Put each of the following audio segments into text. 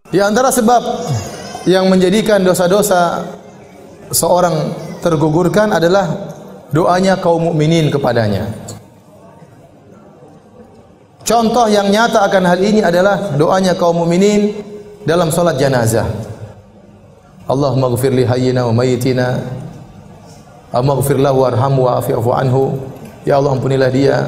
Di antara sebab yang menjadikan dosa-dosa seorang tergugurkan adalah doanya kaum mukminin kepadanya. Contoh yang nyata akan hal ini adalah doanya kaum mukminin dalam salat jenazah. Allahumma ighfir li hayyina wa mayyitina, Allahumma ighfir lahu warhamhu wa'fu anhu. Ya Allah, ampunilah dia,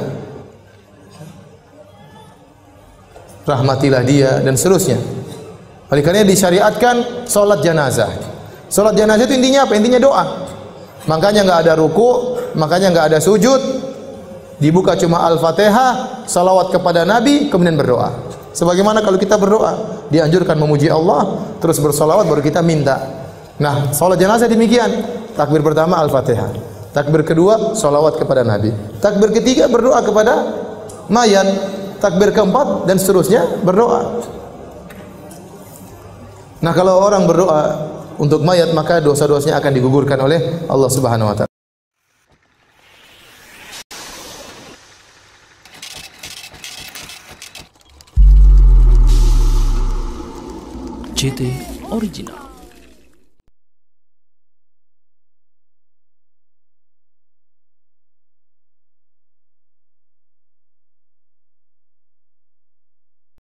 rahmatilah dia, dan seterusnya. Oleh karena disyariatkan salat jenazah. Salat jenazah itu intinya apa? Intinya doa. Makanya enggak ada ruku, makanya enggak ada sujud. Dibuka cuma Al-Fatihah, salawat kepada Nabi, kemudian berdoa. Sebagaimana kalau kita berdoa, dianjurkan memuji Allah, terus bersalawat baru kita minta. Nah, salat jenazah demikian. Takbir pertama Al-Fatihah. Takbir kedua salawat kepada Nabi. Takbir ketiga berdoa kepada mayat. Takbir keempat dan seterusnya berdoa. Nah, kalau orang berdoa untuk mayat, maka dosa-dosanya akan digugurkan oleh Allah Subhanahu wa taala. JT Original.